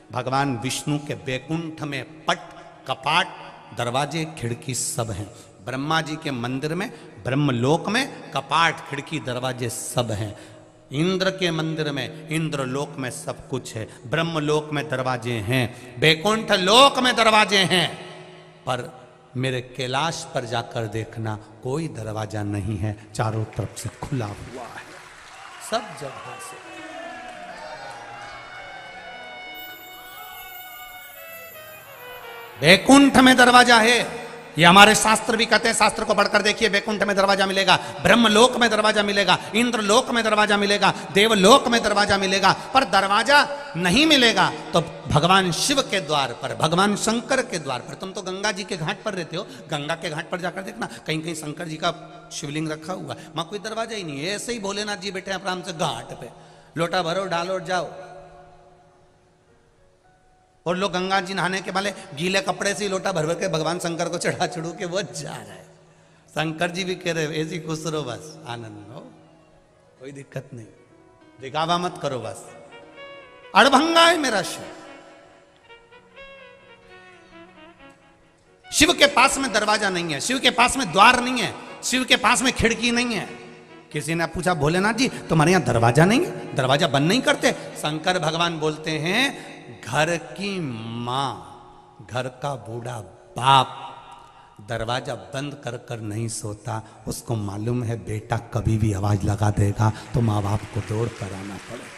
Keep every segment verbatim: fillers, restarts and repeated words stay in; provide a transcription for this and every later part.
भगवान विष्णु के बैकुंठ में पट, कपाट, दरवाजे, खिड़की सब हैं। ब्रह्मा जी के मंदिर में, ब्रह्मलोक में कपाट, खिड़की, दरवाजे सब हैं। इंद्र के मंदिर में, इंद्रलोक में सब कुछ है। ब्रह्मलोक में दरवाजे हैं, बैकुंठ लोक में दरवाजे हैं, पर मेरे कैलाश पर जाकर देखना कोई दरवाजा नहीं है, चारों तरफ से खुला हुआ है, सब जगह से। बैकुंठ में दरवाजा है, ये हमारे शास्त्र भी कहते हैं। शास्त्र को पढ़कर देखिए, बैकुंठ में दरवाजा मिलेगा, ब्रह्मलोक में दरवाजा मिलेगा, इंद्रलोक में दरवाजा मिलेगा, देवलोक में दरवाजा मिलेगा, पर दरवाजा नहीं मिलेगा तो भगवान शिव के द्वार पर, भगवान शंकर के द्वार पर। तुम तो गंगा जी के घाट पर रहते हो, गंगा के घाट पर जाकर देखना, कहीं कहीं शंकर जी का शिवलिंग रखा हुआ है, वहां कोई दरवाजा ही नहीं है। ऐसे ही भोलेनाथ जी बैठे आराम से घाट पे, लोटा भरो, डालो, जाओ। और लोग गंगा जी नहाने के वाले गीले कपड़े से लोटा भर भर के भगवान शंकर को चढ़ा चढ़ू के वो जा रहा है। शंकर जी भी कह रहे ऐसी खुश रहो, बस आनंद हो, कोई दिक्कत नहीं, दिखावा मत करो, बस अड़भंगा है मेरा शिव। शिव के पास में दरवाजा नहीं है, शिव के पास में द्वार नहीं है, शिव के पास में खिड़की नहीं है। किसी ने पूछा, भोलेनाथ जी तुम्हारे यहां दरवाजा नहीं है, दरवाजा बंद नहीं करते? शंकर भगवान बोलते हैं, घर की मां, घर का बूढ़ा बाप दरवाजा बंद कर कर नहीं सोता, उसको मालूम है बेटा कभी भी आवाज लगा देगा तो माँ बाप को दौड़ कर आना पड़ेगा।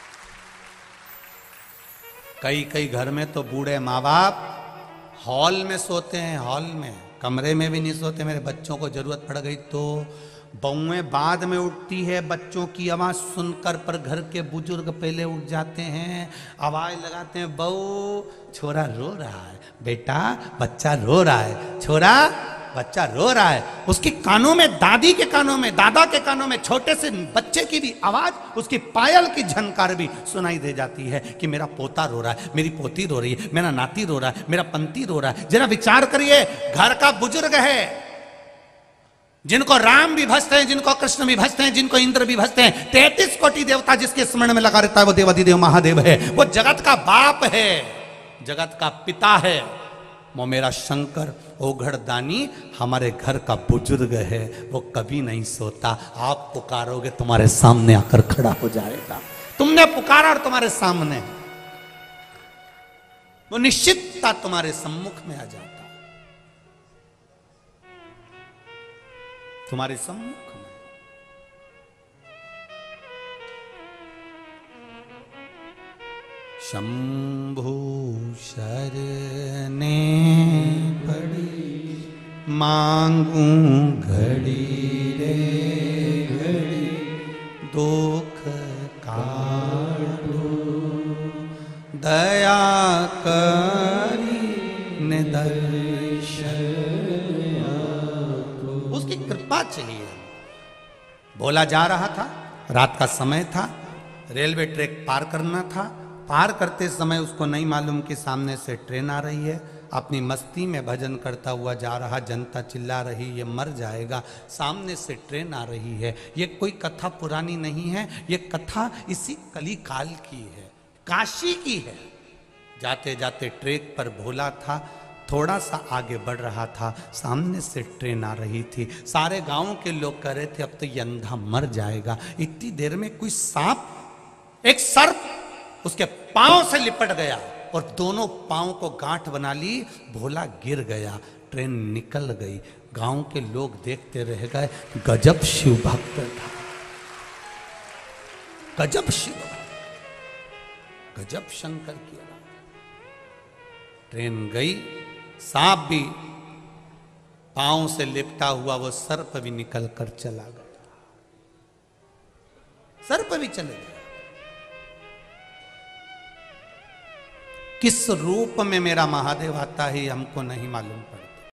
कई कई घर में तो बूढ़े माँ बाप हॉल में सोते हैं, हॉल में, कमरे में भी नहीं सोते। मेरे बच्चों को जरूरत पड़ गई तो बहुएं बाद में उठती है बच्चों की आवाज सुनकर, पर घर के बुजुर्ग पहले उठ जाते हैं, आवाज लगाते हैं, बहू छोरा रो रहा है, बेटा बच्चा रो रहा है, छोरा बच्चा रो रहा है। उसके कानों में, दादी के कानों में, दादा के कानों में, छोटे से बच्चे की भी आवाज, उसकी पायल की झनकार भी सुनाई दे जाती है कि मेरा पोता रो रहा है, मेरी पोती रो रही है, मेरा नाती रो रहा है, मेरा पंती रो रहा है। जरा विचार करिए, घर का बुजुर्ग है, जिनको राम भी भजते हैं, जिनको कृष्ण भी भजते हैं, जिनको इंद्र भी भजते हैं, तैतीस कोटि देवता जिसके स्मरण में लगा रहता है वो देवाधिदेव महादेव है, वो जगत का बाप है, जगत का पिता है। वो मेरा शंकर ओघड़ दानी हमारे घर का बुजुर्ग है, वो कभी नहीं सोता। आप पुकारोगे तुम्हारे सामने आकर खड़ा हो जाएगा। तुमने पुकारा और तुम्हारे सामने, वो निश्चितता तुम्हारे सम्मुख में आ जाता, तुम्हारे सम्मुख में। शंभु शरणे पड़ी, मांगू घड़ी रे घड़ी, दुख काटो, दया करी निदर्शन, उसकी कृपा चाहिए। भोला जा रहा था, रात का समय था, रेलवे ट्रैक पार करना था। पार करते समय उसको नहीं मालूम कि सामने से ट्रेन आ रही है। अपनी मस्ती में भजन करता हुआ जा रहा, जनता चिल्ला रही ये मर जाएगा, सामने से ट्रेन आ रही है। ये कोई कथा पुरानी नहीं है, ये कथा इसी कली काल की है, काशी की है। जाते जाते ट्रैक पर भोला था, थोड़ा सा आगे बढ़ रहा था, सामने से ट्रेन आ रही थी। सारे गांव के लोग कह रहे थे अब तो ये अंधा मर जाएगा। इतनी देर में कोई सांप, एक सर्प उसके पांव से लिपट गया और दोनों पांव को गांठ बना ली। भोला गिर गया, ट्रेन निकल गई। गांव के लोग देखते रह गए। गजब शिव भक्त था, गजब शिव, गजब शंकर किया। ट्रेन गई, सांप भी, पांव से लिपटा हुआ वो सर्प भी निकल कर चला गया, सर्प भी चले गए। किस रूप में मेरा महादेव आता है हमको नहीं मालूम पड़ा।